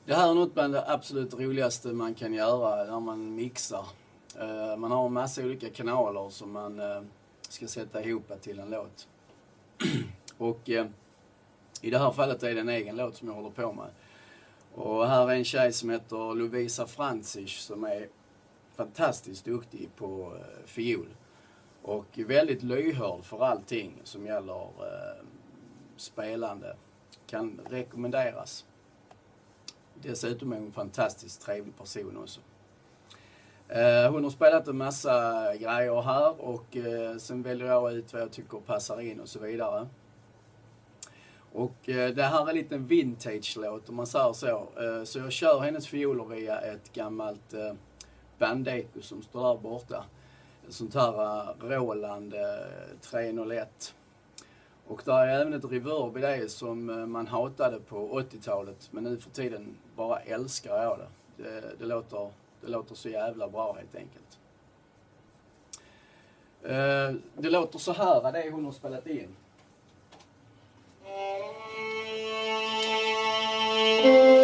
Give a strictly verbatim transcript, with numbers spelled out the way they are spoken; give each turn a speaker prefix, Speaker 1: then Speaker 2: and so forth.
Speaker 1: Det här är något bland det absolut roligaste man kan göra när man mixar. Man har en massa olika kanaler som man ska sätta ihop till en låt. Och i det här fallet är det en egen låt som jag håller på med. Och här är en tjej som heter Lovisa Francic som är fantastiskt duktig på fiol. Och väldigt lyhörd för allting som gäller eh, spelande. Kan rekommenderas. Dessutom är hon en fantastiskt trevlig person också. Eh, hon har spelat en massa grejer här och eh, sen väljer jag ut vad jag tycker passar in och så vidare. Och eh, det här är en liten vintage-låt om man säger så. Eh, så jag kör hennes fioler via ett gammalt eh, bandeko som står där borta. Ett sånt här uh, Roland uh, tre noll ett. Och där är även ett reverb i det som uh, man hatade på åttiotalet. Men nu för tiden bara älskar jag det. Det, det, låter, det låter så jävla bra helt enkelt. Uh, det låter så här, det är hon har spelat in.